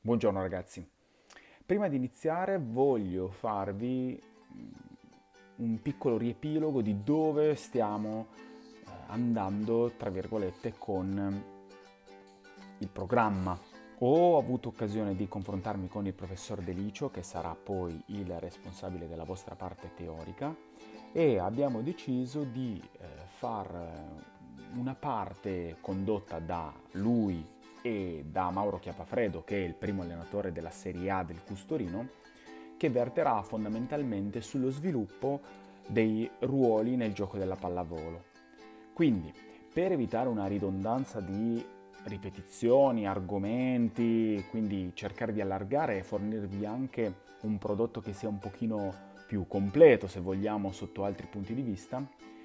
Buongiorno ragazzi. Prima di iniziare voglio farvi un piccolo riepilogo di dove stiamo andando, tra virgolette, con il programma. Ho avuto occasione di confrontarmi con il professor De Licio, che sarà poi il responsabile della vostra parte teorica, e abbiamo deciso di far una parte condotta da lui e da Mauro Chiappafredo, che è il primo allenatore della Serie A del Custorino, che verterà fondamentalmente sullo sviluppo dei ruoli nel gioco della pallavolo. Quindi, per evitare una ridondanza di ripetizioni, argomenti, quindi cercare di allargare e fornirvi anche un prodotto che sia un pochino più completo, se vogliamo, sotto altri punti di vista,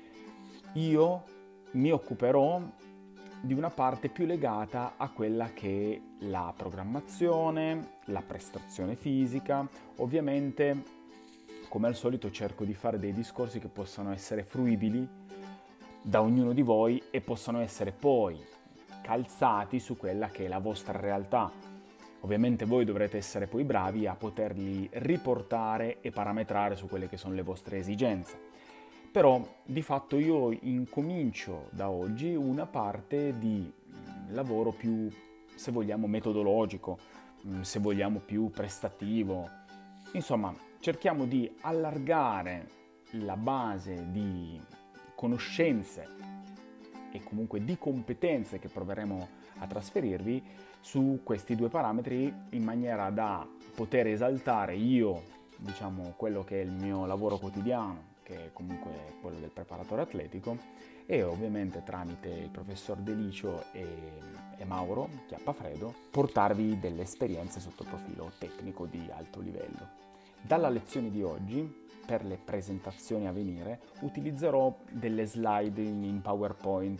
io mi occuperò di una parte più legata a quella che è la programmazione, la prestazione fisica. Ovviamente, come al solito, cerco di fare dei discorsi che possano essere fruibili da ognuno di voi e possano essere poi calzati su quella che è la vostra realtà. Ovviamente voi dovrete essere poi bravi a poterli riportare e parametrare su quelle che sono le vostre esigenze. Però di fatto io incomincio da oggi una parte di lavoro più, se vogliamo, metodologico, se vogliamo più prestativo. Insomma, cerchiamo di allargare la base di conoscenze e comunque di competenze che proveremo a trasferirvi su questi due parametri, in maniera da poter esaltare io, diciamo, quello che è il mio lavoro quotidiano, che è comunque quello del preparatore atletico, e ovviamente tramite il professor De Licio e Mauro Chiappafredo portarvi delle esperienze sotto profilo tecnico di alto livello. Dalla lezione di oggi, per le presentazioni a venire, utilizzerò delle slide in PowerPoint.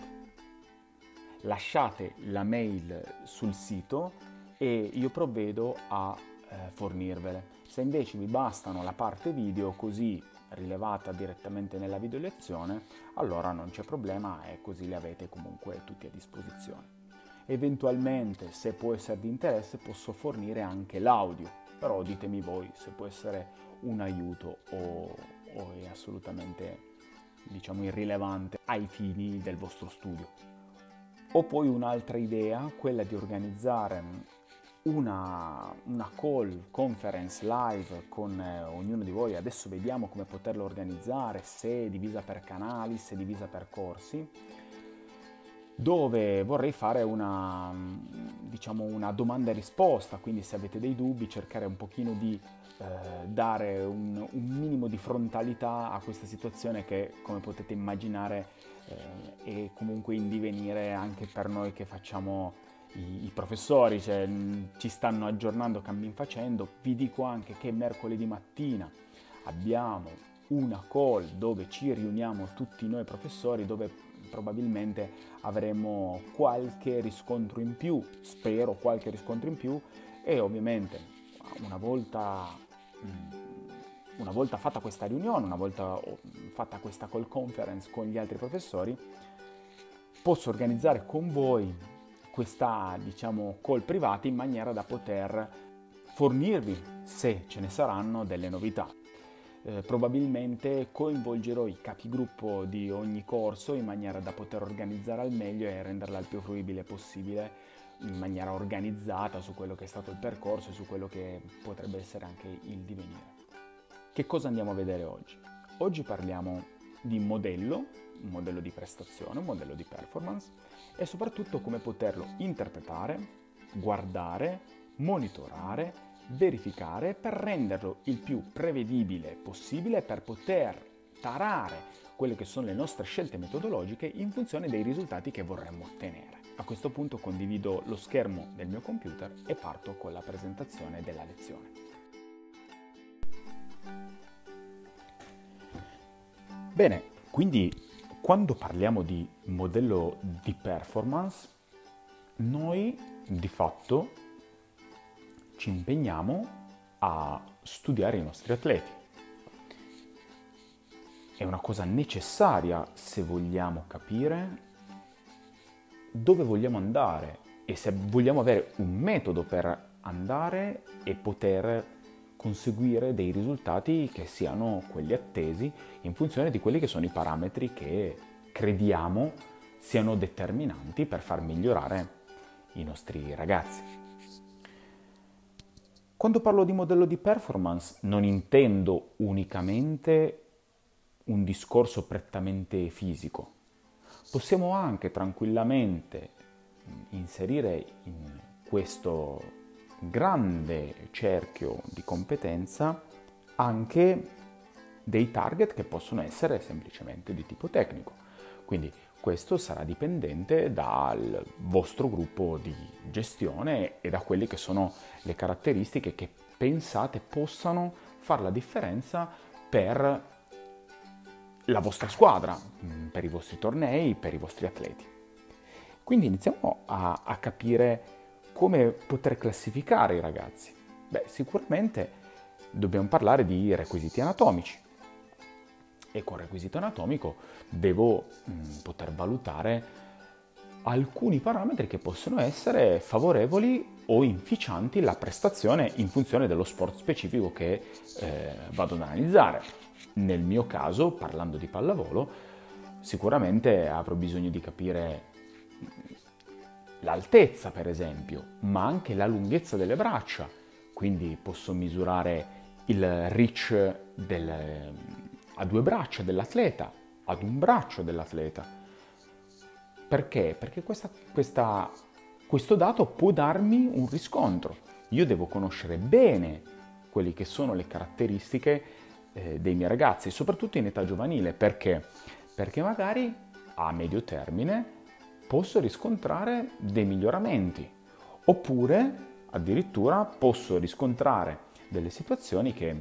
Lasciate la mail sul sito e io provvedo a fornirvele. Se invece vi bastano la parte video così rilevata direttamente nella video lezione, allora non c'è problema e così le avete comunque tutti a disposizione. Eventualmente, se può essere di interesse, posso fornire anche l'audio, però ditemi voi se può essere un aiuto o è assolutamente, diciamo, irrilevante ai fini del vostro studio. Ho poi un'altra idea, quella di organizzare una call conference live con ognuno di voi. Adesso vediamo come poterlo organizzare, se è divisa per canali, se è divisa per corsi, dove vorrei fare diciamo, una domanda e risposta, quindi se avete dei dubbi cercare un pochino di dare un minimo di frontalità a questa situazione che, come potete immaginare, è comunque in divenire anche per noi che facciamo i professori, cioè, ci stanno aggiornando cammin facendo. Vi dico anche che mercoledì mattina abbiamo una call dove ci riuniamo tutti noi professori, dove probabilmente avremo qualche riscontro in più, spero qualche riscontro in più, e ovviamente una volta fatta questa riunione, una volta fatta questa call conference con gli altri professori, posso organizzare con voi questa, diciamo, call privata in maniera da poter fornirvi, se ce ne saranno, delle novità. Probabilmente coinvolgerò i capigruppo di ogni corso in maniera da poter organizzare al meglio e renderla il più fruibile possibile, in maniera organizzata su quello che è stato il percorso e su quello che potrebbe essere anche il divenire. Che cosa andiamo a vedere oggi? Oggi parliamo di un modello di prestazione, un modello di performance, e soprattutto come poterlo interpretare, guardare, monitorare, verificare per renderlo il più prevedibile possibile, per poter tarare quelle che sono le nostre scelte metodologiche in funzione dei risultati che vorremmo ottenere. A questo punto condivido lo schermo del mio computer e parto con la presentazione della lezione. Bene, quindi quando parliamo di modello di performance, noi di fatto ci impegniamo a studiare i nostri atleti. È una cosa necessaria se vogliamo capire dove vogliamo andare e se vogliamo avere un metodo per andare e poter conseguire dei risultati che siano quelli attesi in funzione di quelli che sono i parametri che crediamo siano determinanti per far migliorare i nostri ragazzi. Quando parlo di modello di performance non intendo unicamente un discorso prettamente fisico. Possiamo anche tranquillamente inserire in questo grande cerchio di competenza anche dei target che possono essere semplicemente di tipo tecnico. Quindi questo sarà dipendente dal vostro gruppo di gestione e da quelle che sono le caratteristiche che pensate possano fare la differenza per la vostra squadra, per i vostri tornei, per i vostri atleti. Quindi iniziamo a capire come poter classificare i ragazzi. Sicuramente dobbiamo parlare di requisiti anatomici e con requisito anatomico devo poter valutare alcuni parametri che possono essere favorevoli o inficianti la prestazione in funzione dello sport specifico che vado ad analizzare. Nel mio caso, parlando di pallavolo, sicuramente avrò bisogno di capire l'altezza, per esempio, ma anche la lunghezza delle braccia. Quindi posso misurare il reach a 2 braccia dell'atleta, ad un braccio dell'atleta. Perché? Perché questo dato può darmi un riscontro. Io devo conoscere bene quelle che sono le caratteristiche dei miei ragazzi, soprattutto in età giovanile. Perché? Perché magari a medio termine posso riscontrare dei miglioramenti, oppure addirittura posso riscontrare delle situazioni che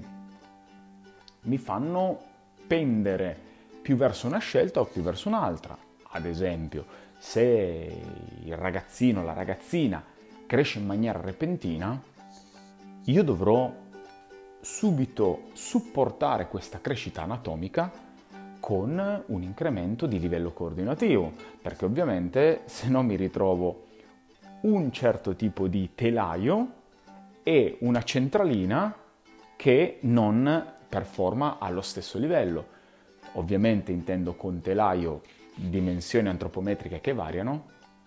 mi fanno pendere più verso una scelta o più verso un'altra. Ad esempio, se il ragazzino o la ragazzina cresce in maniera repentina, io dovrò subito supportare questa crescita anatomica con un incremento di livello coordinativo, perché ovviamente se no mi ritrovo un certo tipo di telaio e una centralina che non performa allo stesso livello. Ovviamente intendo con telaio dimensioni antropometriche che variano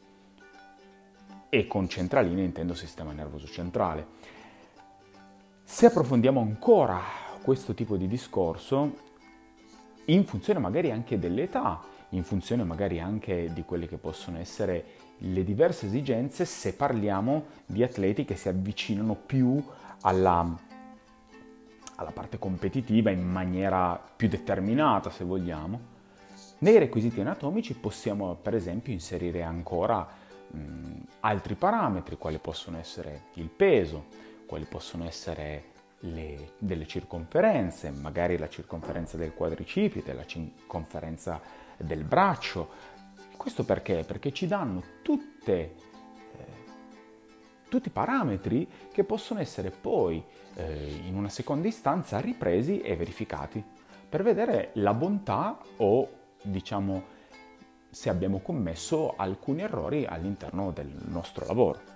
e con centraline intendo sistema nervoso centrale. Se approfondiamo ancora questo tipo di discorso, in funzione magari anche dell'età, in funzione magari anche di quelle che possono essere le diverse esigenze, se parliamo di atleti che si avvicinano più alla parte competitiva in maniera più determinata, se vogliamo. Nei requisiti anatomici possiamo per esempio inserire ancora altri parametri, quali possono essere il peso, quali possono essere delle circonferenze, magari la circonferenza del quadricipite, la circonferenza del braccio. Questo perché? Perché ci danno tutti i parametri che possono essere poi in una seconda istanza ripresi e verificati per vedere la bontà o diciamo se abbiamo commesso alcuni errori all'interno del nostro lavoro.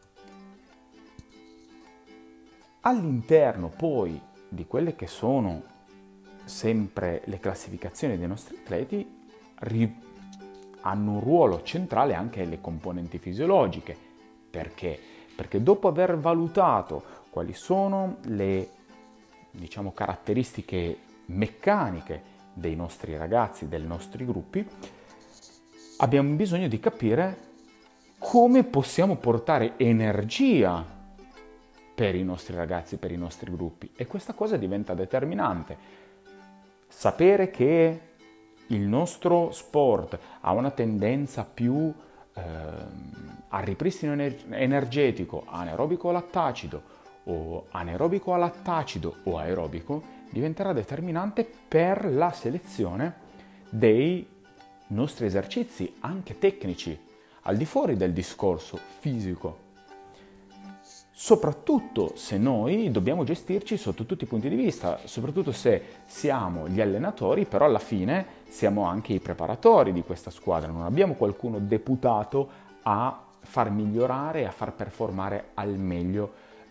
All'interno poi di quelle che sono sempre le classificazioni dei nostri atleti hanno un ruolo centrale anche le componenti fisiologiche. Perché? Perché dopo aver valutato quali sono le caratteristiche meccaniche dei nostri ragazzi, dei nostri gruppi, abbiamo bisogno di capire come possiamo portare energia per i nostri ragazzi, per i nostri gruppi, e questa cosa diventa determinante. Sapere che il nostro sport ha una tendenza più al ripristino energetico, anaerobico lattacido o anaerobico alattacido o aerobico, diventerà determinante per la selezione dei nostri esercizi, anche tecnici, al di fuori del discorso fisico. Soprattutto se noi dobbiamo gestirci sotto tutti i punti di vista, soprattutto se siamo gli allenatori, però alla fine siamo anche i preparatori di questa squadra, non abbiamo qualcuno deputato a far migliorare e a far performare al meglio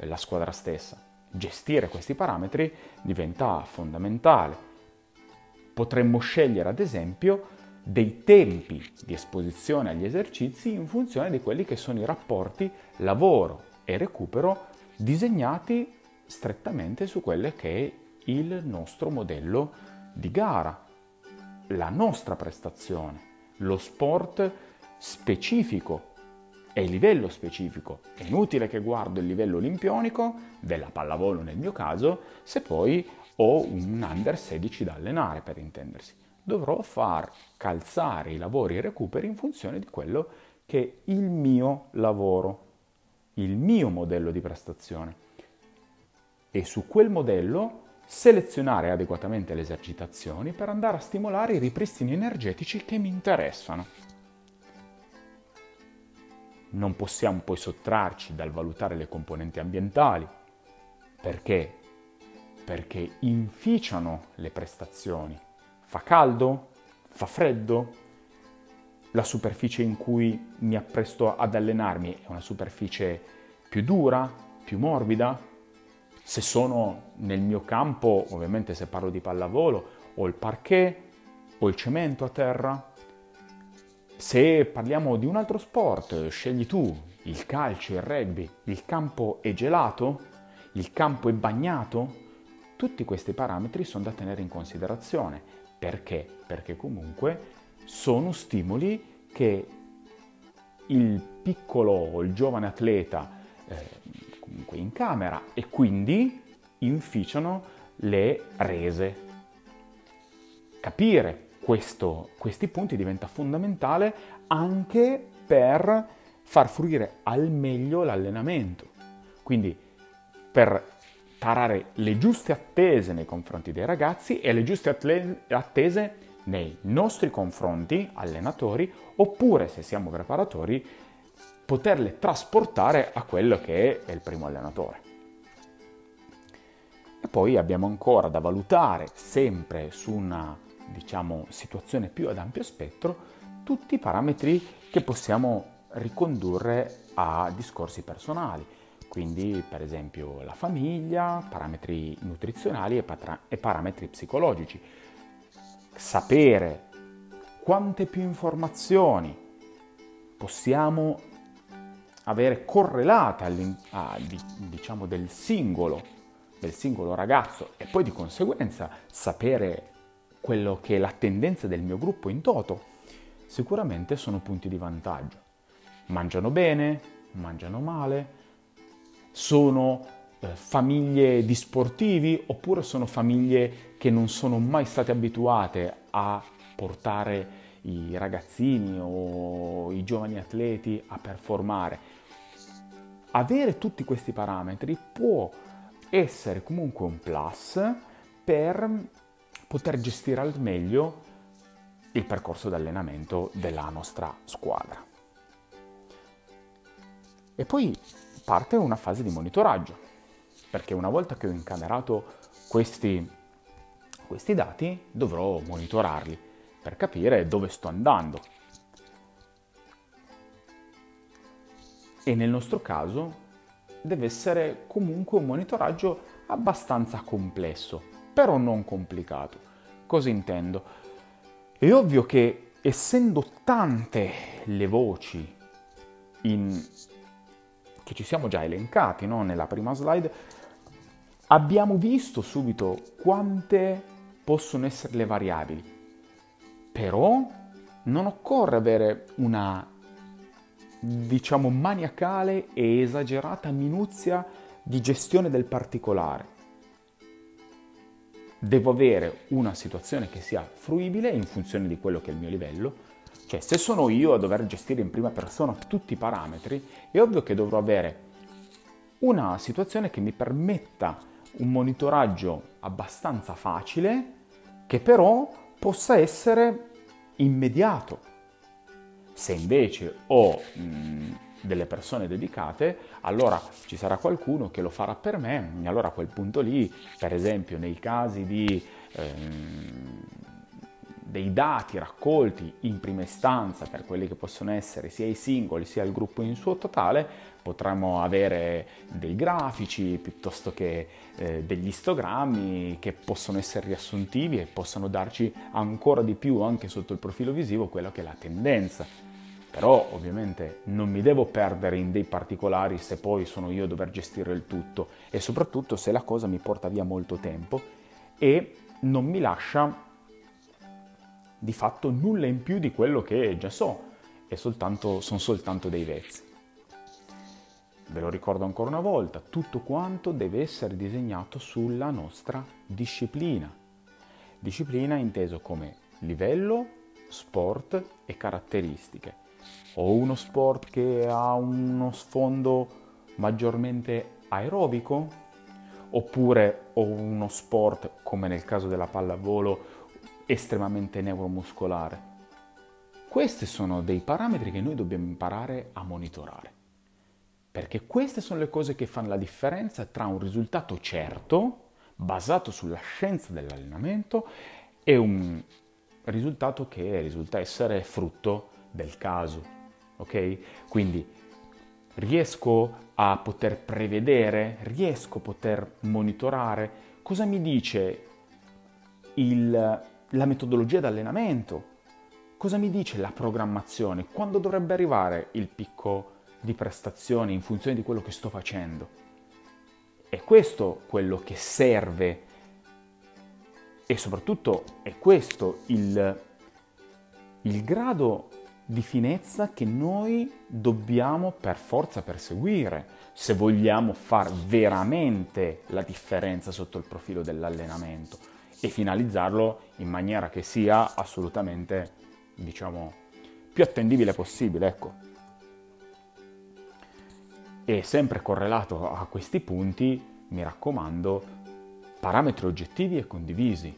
la squadra stessa. Gestire questi parametri diventa fondamentale. Potremmo scegliere ad esempio dei tempi di esposizione agli esercizi in funzione di quelli che sono i rapporti lavoro e recupero disegnati strettamente su quello che è il nostro modello di gara, la nostra prestazione, lo sport specifico e il livello specifico. È inutile che guardo il livello olimpionico, della pallavolo nel mio caso, se poi ho un under 16 da allenare, per intendersi. Dovrò far calzare i lavori e i recuperi in funzione di quello che è il mio lavoro, il mio modello di prestazione. E su quel modello selezionare adeguatamente le esercitazioni per andare a stimolare i ripristini energetici che mi interessano. Non possiamo poi sottrarci dal valutare le componenti ambientali. Perché? Perché inficiano le prestazioni. Fa caldo? Fa freddo? La superficie in cui mi appresto ad allenarmi è una superficie più dura? Più morbida? Se sono nel mio campo, ovviamente se parlo di pallavolo, ho il parquet, ho il cemento a terra. Se parliamo di un altro sport, scegli tu, il calcio, il rugby, il campo è gelato? Il campo è bagnato? Tutti questi parametri sono da tenere in considerazione. Perché? Perché comunque sono stimoli che il piccolo o il giovane atleta comunque incamera e quindi inficiano le rese. Capire questi punti diventa fondamentale anche per far fruire al meglio l'allenamento. Quindi per tarare le giuste attese nei confronti dei ragazzi e le giuste attese nei nostri confronti, allenatori, oppure se siamo preparatori, poterle trasportare a quello che è il primo allenatore. E poi abbiamo ancora da valutare, sempre su una, situazione più ad ampio spettro, tutti i parametri che possiamo ricondurre a discorsi personali. Quindi, per esempio, la famiglia, parametri nutrizionali e parametri psicologici. Sapere quante più informazioni possiamo avere correlate del singolo ragazzo e poi di conseguenza sapere quello che è la tendenza del mio gruppo in toto, sicuramente sono punti di vantaggio. Mangiano bene, mangiano male, sono famiglie di sportivi oppure sono famiglie che non sono mai state abituate a portare i ragazzini o i giovani atleti a performare. Avere tutti questi parametri può essere comunque un plus per poter gestire al meglio il percorso di allenamento della nostra squadra. E poi parte una fase di monitoraggio, perché una volta che ho incamerato questi dati dovrò monitorarli per capire dove sto andando. E nel nostro caso deve essere comunque un monitoraggio abbastanza complesso, però non complicato. Cosa intendo? È ovvio che essendo tante le voci che ci siamo già elencati, no? Nella prima slide, abbiamo visto subito quante possono essere le variabili. Però non occorre avere una, maniacale e esagerata minuzia di gestione del particolare. Devo avere una situazione che sia fruibile in funzione di quello che è il mio livello. Cioè, se sono io a dover gestire in prima persona tutti i parametri, è ovvio che dovrò avere una situazione che mi permetta un monitoraggio abbastanza facile, che però possa essere immediato. Se invece ho delle persone dedicate, allora ci sarà qualcuno che lo farà per me, e allora a quel punto lì, per esempio nei casi dei dati raccolti in prima istanza per quelli che possono essere sia i singoli sia il gruppo in suo totale, Potremmo avere dei grafici piuttosto che degli istogrammi che possono essere riassuntivi e possono darci ancora di più anche sotto il profilo visivo quella che è la tendenza. Però ovviamente non mi devo perdere in dei particolari se poi sono io a dover gestire il tutto e soprattutto se la cosa mi porta via molto tempo e non mi lascia di fatto nulla in più di quello che già so, sono soltanto dei vezzi. Ve lo ricordo ancora una volta, tutto quanto deve essere disegnato sulla nostra disciplina. Disciplina inteso come livello, sport e caratteristiche. Ho uno sport che ha uno sfondo maggiormente aerobico? Oppure ho uno sport, come nel caso della pallavolo, estremamente neuromuscolare? Questi sono dei parametri che noi dobbiamo imparare a monitorare. Perché queste sono le cose che fanno la differenza tra un risultato certo, basato sulla scienza dell'allenamento, e un risultato che risulta essere frutto del caso. Ok? Quindi riesco a poter prevedere, riesco a poter monitorare cosa mi dice la metodologia d'allenamento, cosa mi dice la programmazione, quando dovrebbe arrivare il picco di prestazione in funzione di quello che sto facendo. È questo quello che serve e soprattutto è questo il grado di finezza che noi dobbiamo per forza perseguire se vogliamo far veramente la differenza sotto il profilo dell'allenamento e finalizzarlo in maniera che sia assolutamente, diciamo, più attendibile possibile, ecco. E sempre correlato a questi punti, mi raccomando, parametri oggettivi e condivisi.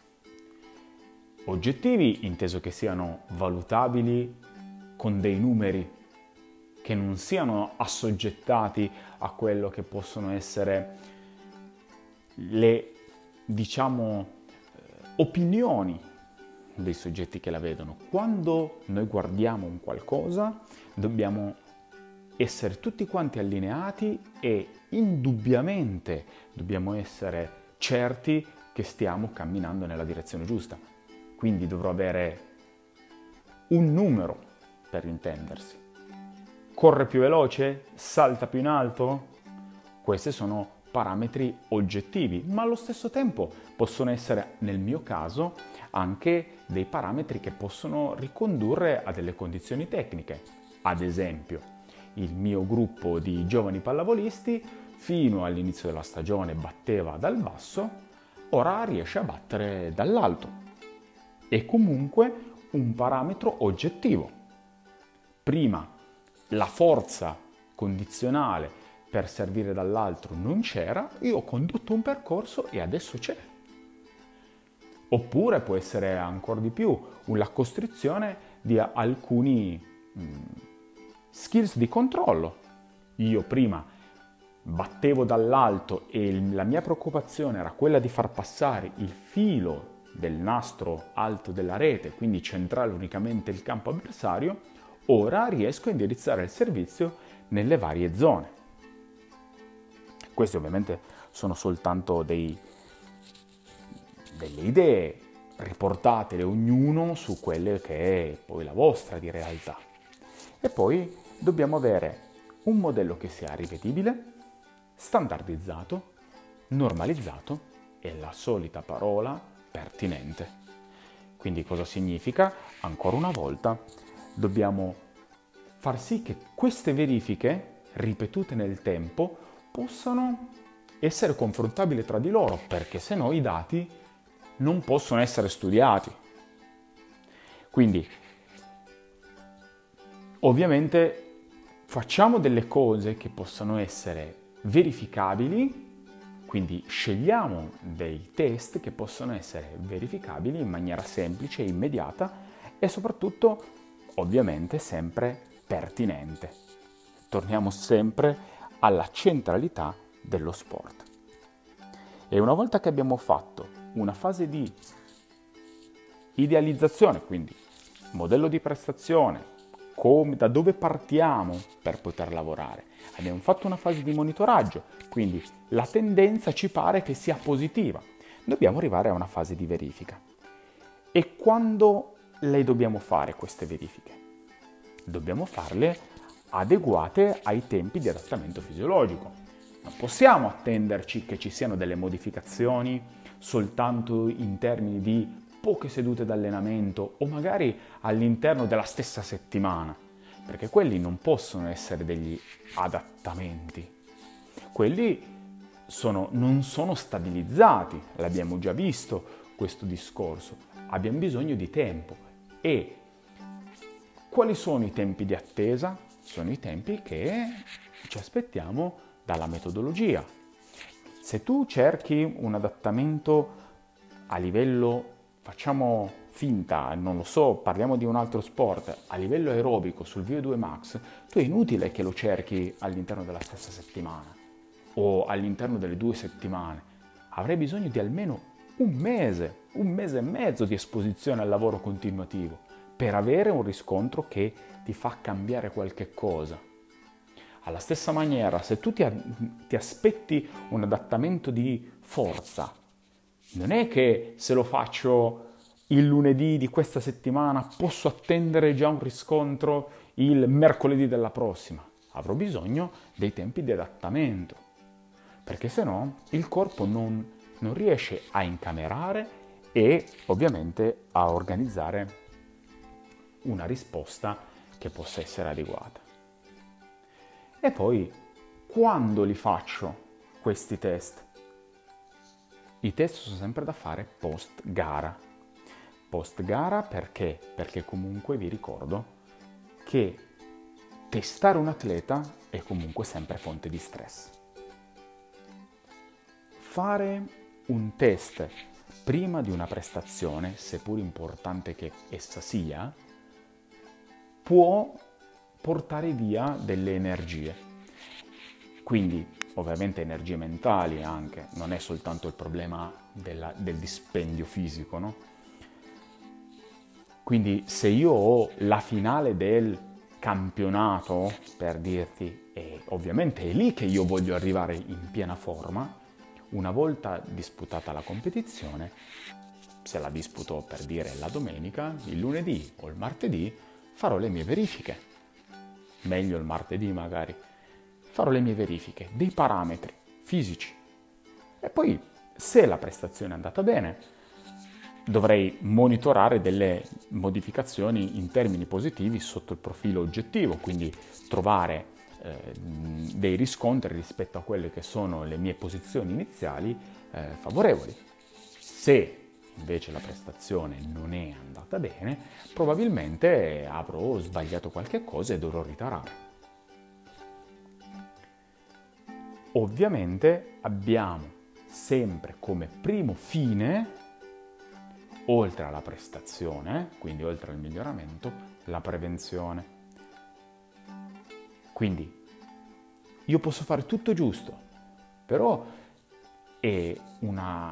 Oggettivi inteso che siano valutabili con dei numeri, che non siano assoggettati a quello che possono essere le, diciamo, opinioni dei soggetti che la vedono. Quando noi guardiamo un qualcosa, dobbiamo essere tutti quanti allineati e indubbiamente dobbiamo essere certi che stiamo camminando nella direzione giusta. Quindi dovrò avere un numero per intendersi. Corre più veloce? Salta più in alto? Questi sono parametri oggettivi, ma allo stesso tempo possono essere, nel mio caso, anche dei parametri che possono ricondurre a delle condizioni tecniche. Ad esempio, il mio gruppo di giovani pallavolisti fino all'inizio della stagione batteva dal basso, ora riesce a battere dall'alto. È comunque un parametro oggettivo. Prima la forza condizionale per servire dall'altro non c'era, io ho condotto un percorso e adesso c'è. Oppure può essere ancora di più la costrizione di alcuni skills di controllo. Io prima battevo dall'alto e la mia preoccupazione era quella di far passare il filo del nastro alto della rete, quindi centrare unicamente il campo avversario, ora riesco a indirizzare il servizio nelle varie zone. Questi ovviamente sono soltanto delle idee, riportatele ognuno su quelle che è poi la vostra di realtà. E poi dobbiamo avere un modello che sia ripetibile, standardizzato, normalizzato e la solita parola pertinente. Quindi cosa significa? Ancora una volta dobbiamo far sì che queste verifiche ripetute nel tempo possano essere confrontabili tra di loro, perché se no i dati non possono essere studiati. Quindi ovviamente facciamo delle cose che possano essere verificabili, quindi scegliamo dei test che possono essere verificabili in maniera semplice e immediata e soprattutto ovviamente sempre pertinente. Torniamo sempre alla centralità dello sport. E una volta che abbiamo fatto una fase di idealizzazione, quindi modello di prestazione, da dove partiamo per poter lavorare. Abbiamo fatto una fase di monitoraggio, quindi la tendenza ci pare che sia positiva. Dobbiamo arrivare a una fase di verifica. E quando le dobbiamo fare queste verifiche? Dobbiamo farle adeguate ai tempi di adattamento fisiologico. Non possiamo attenderci che ci siano delle modificazioni soltanto in termini di poche sedute d'allenamento o magari all'interno della stessa settimana, perché quelli non possono essere degli adattamenti. Quelli non sono stabilizzati, l'abbiamo già visto questo discorso. Abbiamo bisogno di tempo. E quali sono i tempi di attesa? Sono i tempi che ci aspettiamo dalla metodologia. Se tu cerchi un adattamento a livello, facciamo finta, non lo so, parliamo di un altro sport, a livello aerobico sul VO2 Max, tu è inutile che lo cerchi all'interno della stessa settimana o all'interno delle 2 settimane. Avrai bisogno di almeno un mese e mezzo di esposizione al lavoro continuativo per avere un riscontro che ti fa cambiare qualche cosa. Alla stessa maniera, se tu ti aspetti un adattamento di forza, non è che se lo faccio il lunedì di questa settimana posso attendere già un riscontro il mercoledì della prossima. Avrò bisogno dei tempi di adattamento, perché se no il corpo non riesce a incamerare e ovviamente a organizzare una risposta che possa essere adeguata. E poi, quando li faccio questi test? I test sono sempre da fare post gara. Post gara perché? Perché comunque vi ricordo che testare un atleta è comunque sempre fonte di stress. Fare un test prima di una prestazione, seppur importante che essa sia, può portare via delle energie. Quindi, ovviamente energie mentali anche, non è soltanto il problema del dispendio fisico, no? Quindi se io ho la finale del campionato, per dirti, e ovviamente è lì che io voglio arrivare in piena forma, una volta disputata la competizione, se la disputo per dire la domenica, il lunedì o il martedì, farò le mie verifiche. Meglio il martedì magari. Farò le mie verifiche dei parametri fisici. E poi, se la prestazione è andata bene, dovrei monitorare delle modificazioni in termini positivi sotto il profilo oggettivo, quindi trovare dei riscontri rispetto a quelle che sono le mie posizioni iniziali favorevoli. Se invece la prestazione non è andata bene, probabilmente avrò sbagliato qualche cosa e dovrò ritarare. Ovviamente abbiamo sempre come primo fine, oltre alla prestazione, quindi oltre al miglioramento, la prevenzione. Quindi io posso fare tutto giusto, però è un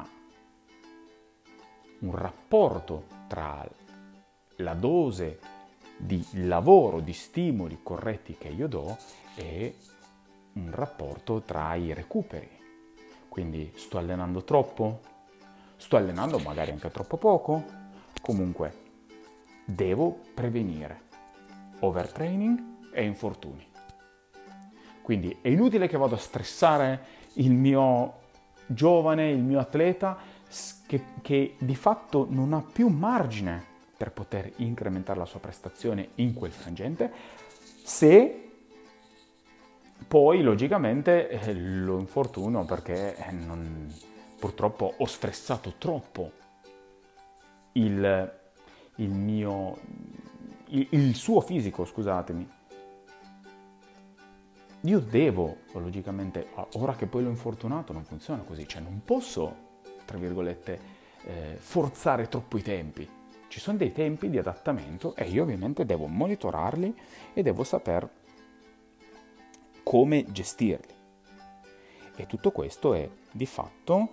rapporto tra la dose di lavoro, di stimoli corretti che io do e un rapporto tra i recuperi. Quindi sto allenando troppo? Sto allenando magari anche troppo poco? Comunque devo prevenire overtraining e infortuni. Quindi è inutile che vado a stressare il mio giovane, il mio atleta che di fatto non ha più margine per poter incrementare la sua prestazione in quel frangente, se poi logicamente lo infortuno perché purtroppo ho stressato troppo il suo fisico, scusatemi. Io devo, logicamente, ora che poi l'ho infortunato non funziona così, cioè non posso, tra virgolette, forzare troppo i tempi. Ci sono dei tempi di adattamento e io ovviamente devo monitorarli e devo saper come gestirli. E tutto questo è di fatto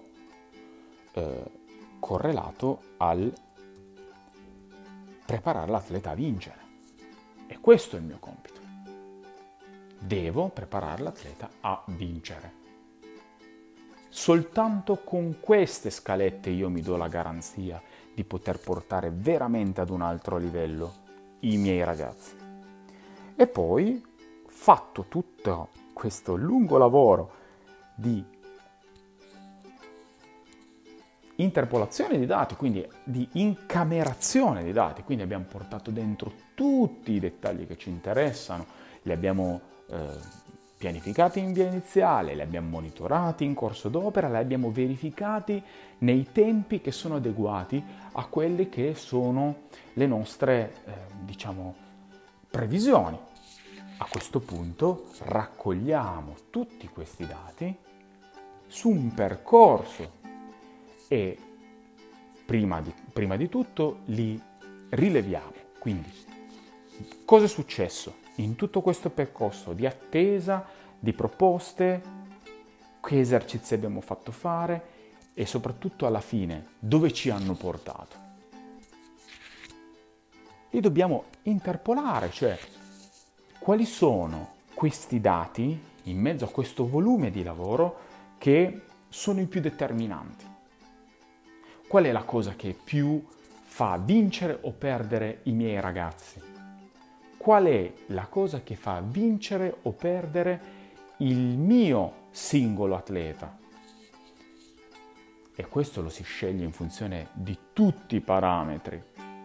correlato al preparare l'atleta a vincere. E questo è il mio compito. Devo preparare l'atleta a vincere. Soltanto con queste scalette io mi do la garanzia di poter portare veramente ad un altro livello i miei ragazzi. E poi, fatto tutto questo lungo lavoro di interpolazione di dati, quindi di incamerazione di dati, quindi abbiamo portato dentro tutti i dettagli che ci interessano, li abbiamo pianificati in via iniziale, li abbiamo monitorati in corso d'opera, li abbiamo verificati nei tempi che sono adeguati a quelle che sono le nostre, previsioni. A questo punto raccogliamo tutti questi dati su un percorso e prima di tutto li rileviamo. Quindi, cosa è successo in tutto questo percorso di attesa, di proposte, che esercizi abbiamo fatto fare e soprattutto alla fine dove ci hanno portato. Li dobbiamo interpolare, cioè quali sono questi dati in mezzo a questo volume di lavoro che sono i più determinanti. Qual è la cosa che più fa vincere o perdere i miei ragazzi? Qual è la cosa che fa vincere o perdere il mio singolo atleta? E questo lo si sceglie in funzione di tutti i parametri.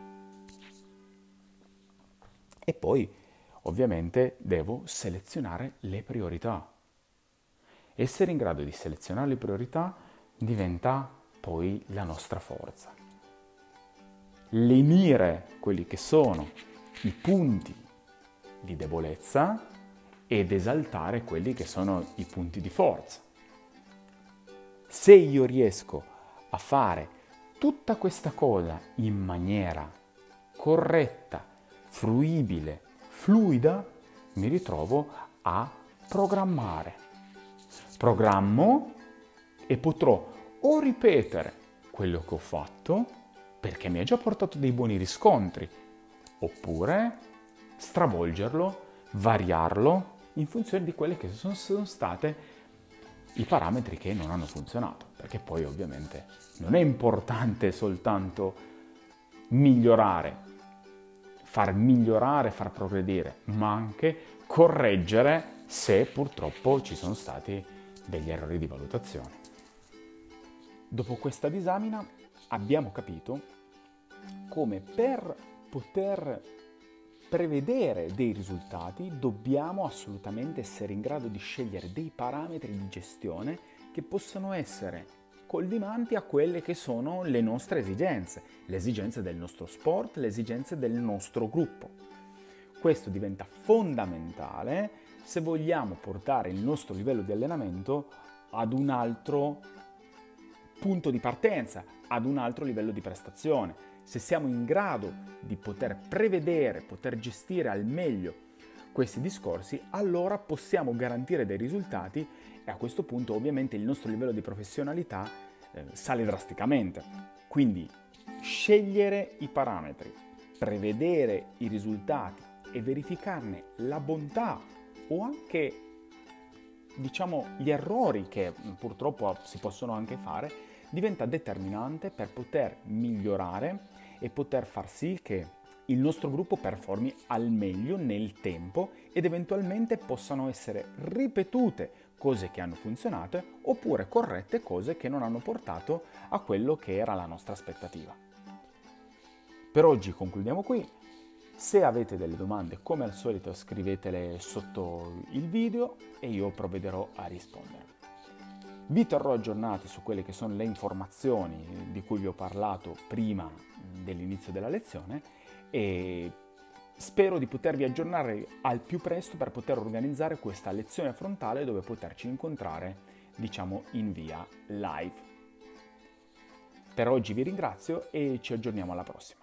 E poi, ovviamente, devo selezionare le priorità. Essere in grado di selezionare le priorità diventa poi la nostra forza. Lenire quelli che sono i punti di debolezza ed esaltare quelli che sono i punti di forza. Se io riesco a fare tutta questa cosa in maniera corretta, fruibile, fluida, mi ritrovo a programmare. Programmo e potrò o ripetere quello che ho fatto perché mi ha già portato dei buoni riscontri, oppure stravolgerlo, variarlo in funzione di quelle che sono state i parametri che non hanno funzionato, perché poi ovviamente non è importante soltanto far progredire, ma anche correggere se purtroppo ci sono stati degli errori di valutazione. Dopo questa disamina abbiamo capito come per poter prevedere dei risultati dobbiamo assolutamente essere in grado di scegliere dei parametri di gestione che possano essere collimanti a quelle che sono le nostre esigenze, le esigenze del nostro sport, le esigenze del nostro gruppo. Questo diventa fondamentale se vogliamo portare il nostro livello di allenamento ad un altro punto di partenza, ad un altro livello di prestazione. Se siamo in grado di poter prevedere, poter gestire al meglio questi discorsi, allora possiamo garantire dei risultati e a questo punto ovviamente il nostro livello di professionalità sale drasticamente. Quindi scegliere i parametri, prevedere i risultati e verificarne la bontà o anche gli errori che purtroppo si possono anche fare, diventa determinante per poter migliorare e poter far sì che il nostro gruppo performi al meglio nel tempo ed eventualmente possano essere ripetute cose che hanno funzionato oppure corrette cose che non hanno portato a quello che era la nostra aspettativa. Per oggi concludiamo qui. Se avete delle domande, come al solito, scrivetele sotto il video e io provvederò a rispondere. Vi terrò aggiornati su quelle che sono le informazioni di cui vi ho parlato prima dell'inizio della lezione e spero di potervi aggiornare al più presto per poter organizzare questa lezione frontale dove poterci incontrare, in via live. Per oggi vi ringrazio e ci aggiorniamo alla prossima.